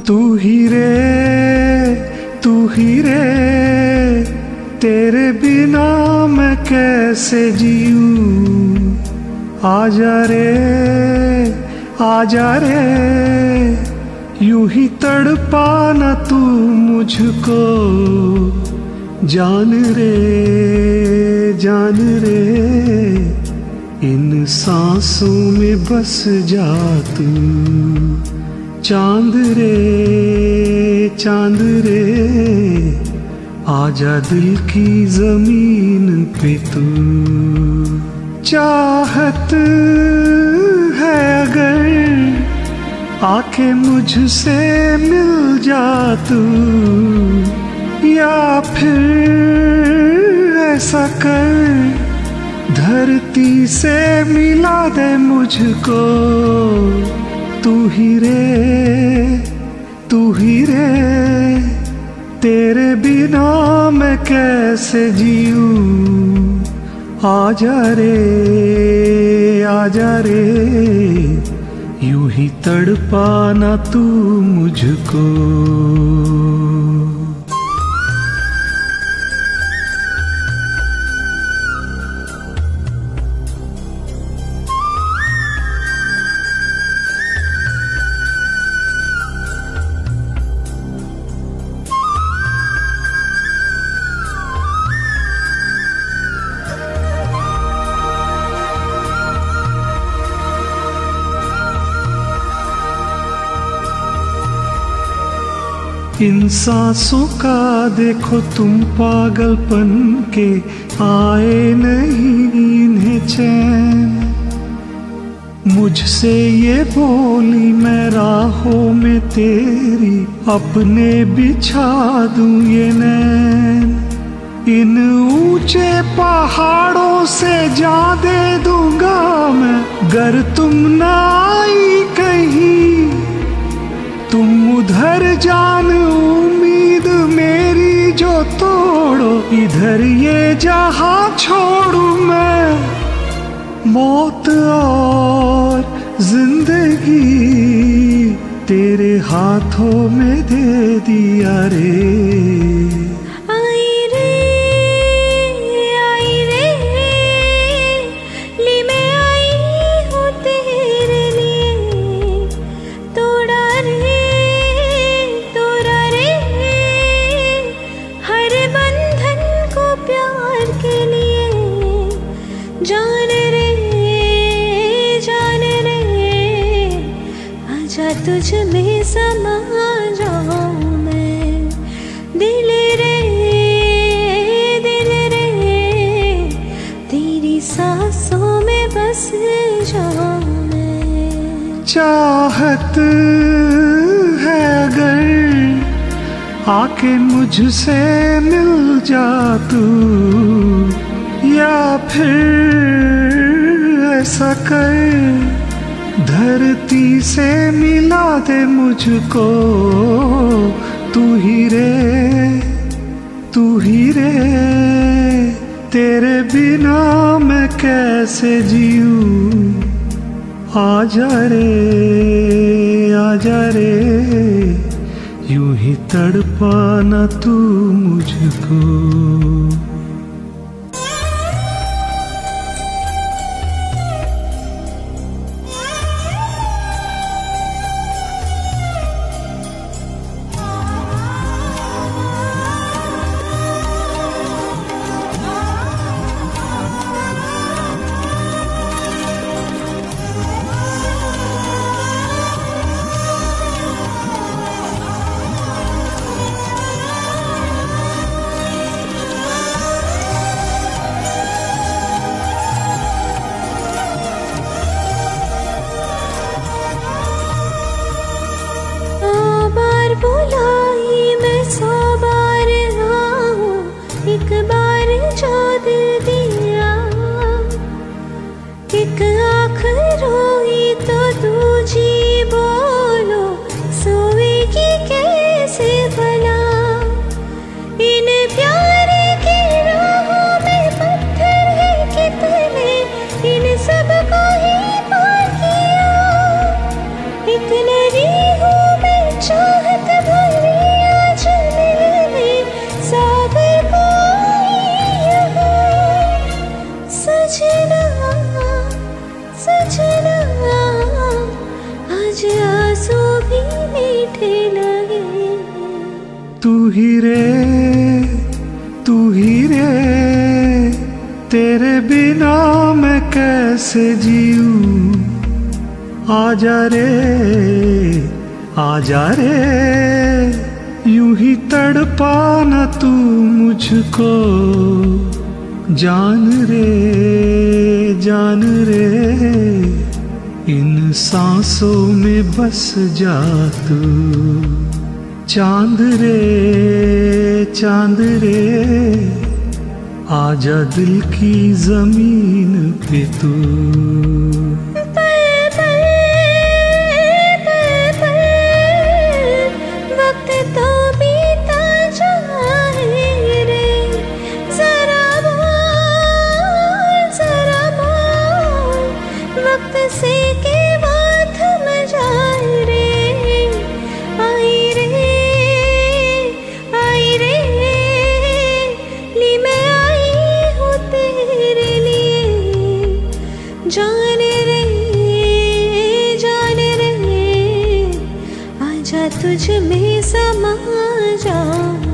तू ही रे तेरे बिना मैं कैसे जीऊं। आजा रे यूं ही तड़पाना तू मुझको। जान रे इन सांसों में बस जा तू। चांद रे आजा दिल की जमीन पे तू। चाहत है अगर आके मुझसे मिल जा तू, या फिर ऐसा कर धरती से मिला दे मुझको। तू ही रे तेरे बिना मैं कैसे जीऊं। आजा रे यूं ही तड़पाना तू मुझको। इन सांसों का देखो तुम पागलपन के आए नहीं इन्हें चैन। मुझसे ये बोली मैं राहों में तेरी अपने बिछा दूं ये नैन। इन ऊंचे पहाड़ों से जा दे दूंगा मैं गर तुम ना आई कहीं। तुम उधर जान उम्मीद मेरी जो तोड़ो, इधर ये जहां छोड़ू मैं। मौत और जिंदगी तेरे हाथों में दे दिया रे। तुझ में समा जाऊं मैं। दिल रे तेरी सांसों में बस जाऊं मैं। चाहत है अगर आके मुझसे मिल जा तू, या फिर ऐसा कर धरती से मिला दे मुझको। तू ही रे तेरे बिना मैं कैसे जीऊं। आजा रे यूं ही तड़पाना तू मुझको। बुलाई मैं 100 बार आऊं, एक बार जो दिल दिया। एक आँख रोई तो दूजी बोलो सोएगी कैसे भला। इन प्यार की राहों में पत्थर है कितने, इन सब को ही पार किया। एक नदी हूँ मैं चाहत सजना आज आंसू भी मीठे लगे। तू ही रे तेरे बिना मैं कैसे जीऊं। आजा रे यूं ही तड़पाना तू मुझको। जान रे इन सांसों में बस जा तू। चांद रे आजा दिल की जमीन पे तू। जाने रे आजा तुझ में समा जाऊं।